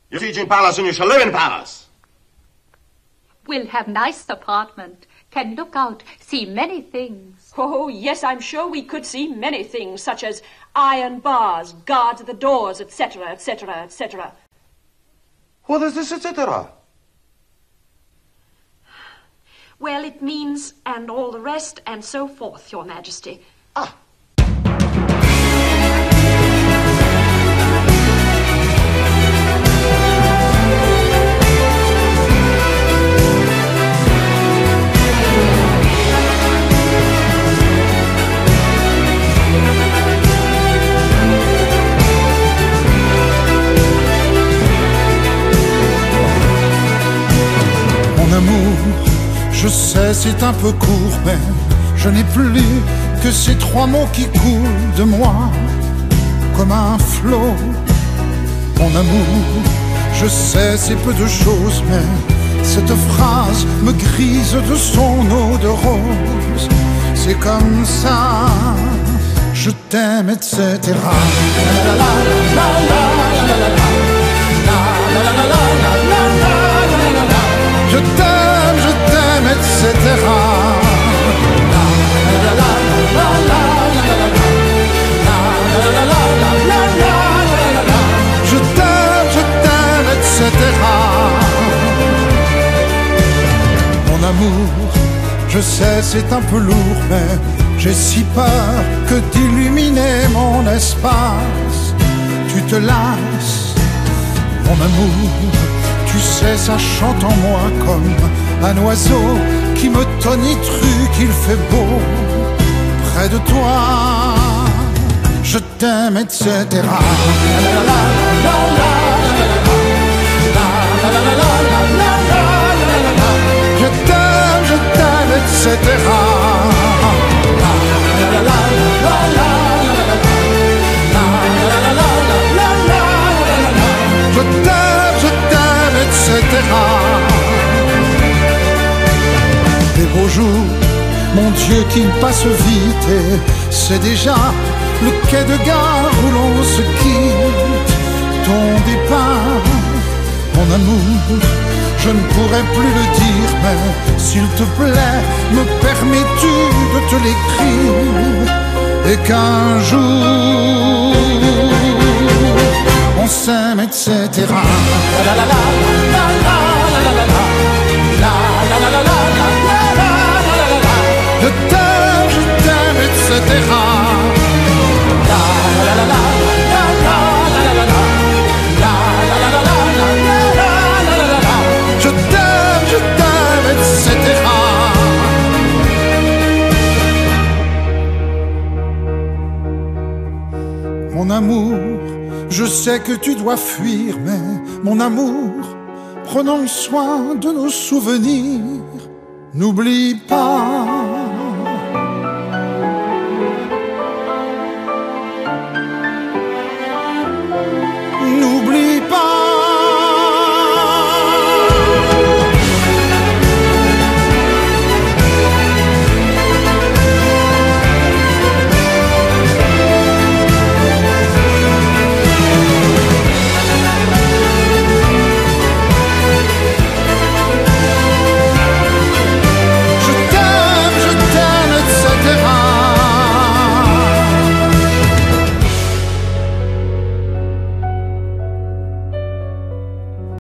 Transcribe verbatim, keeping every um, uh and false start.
You teach in palace and you shall live in palace. We'll have nice apartment. Can look out, see many things. Oh, yes, I'm sure we could see many things, such as iron bars, guards at the doors, et cetera, et cetera, et cetera. What is this, et cetera? Well, it means, and all the rest, and so forth, Your Majesty. Ah. Mon amour, je sais c'est un peu court, mais je n'ai plus que ces trois mots qui coulent de moi comme un flot. Mon amour, je sais c'est peu de choses, mais cette phrase me grise de son eau de rose. C'est comme ça, je t'aime, et cetera. Je t'aime, je t'aime, et cetera. Je t'aime, je t'aime, et cetera. Mon amour, je sais c'est un peu lourd, mais j'ai si peur que d'illuminer mon espace. Tu te lasses, mon amour. Tu sais, ça chante en moi comme un oiseau qui me tonitruque, qu'il fait beau près de toi. Je t'aime, et cetera. Je t'aime, je t'aime, et cetera. Je t'aime, je t'aime, et cetera. Des beaux jours, mon Dieu, qui passent vite, et c'est déjà le quai de gare où l'on se quitte. Ton départ, mon amour, je ne pourrais plus le dire, mais s'il te plaît, me permets-tu de te l'écrire, et qu'un jour on s'aime, et cetera. Je t'aime, je t'aime, et cetera. Je t'aime, je t'aime, et cetera. Mon amour, je sais que tu dois fuir, mais mon amour, prenons soin de nos souvenirs. N'oublie pas